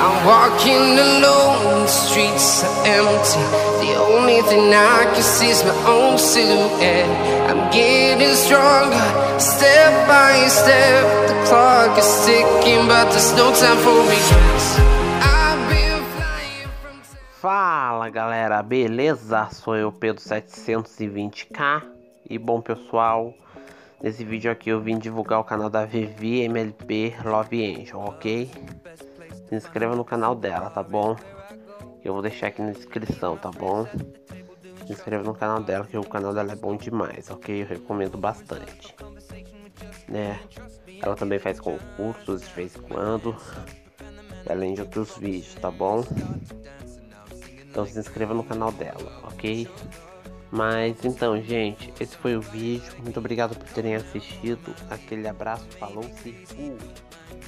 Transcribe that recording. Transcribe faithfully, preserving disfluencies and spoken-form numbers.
I'm walking alone, the streets are empty. The only thing I can see is my own silhouette. I'm getting stronger, step by step. The clock is ticking, but there's no time for regrets. I've been flying from... Fala galera, beleza? Sou eu, Pedro setecentos e vinte K. E bom pessoal, nesse vídeo aqui eu vim divulgar o canal da Vivi M L P Love Angel, ok? Se inscreva no canal dela, tá bom? Eu vou deixar aqui na descrição, tá bom? Se inscreva no canal dela, que o canal dela é bom demais, ok? Eu recomendo bastante, né? Ela também faz concursos de vez em quando, além de outros vídeos, tá bom? Então se inscreva no canal dela, ok? Mas então, gente, esse foi o vídeo. Muito obrigado por terem assistido. Aquele abraço, falou-se, fui!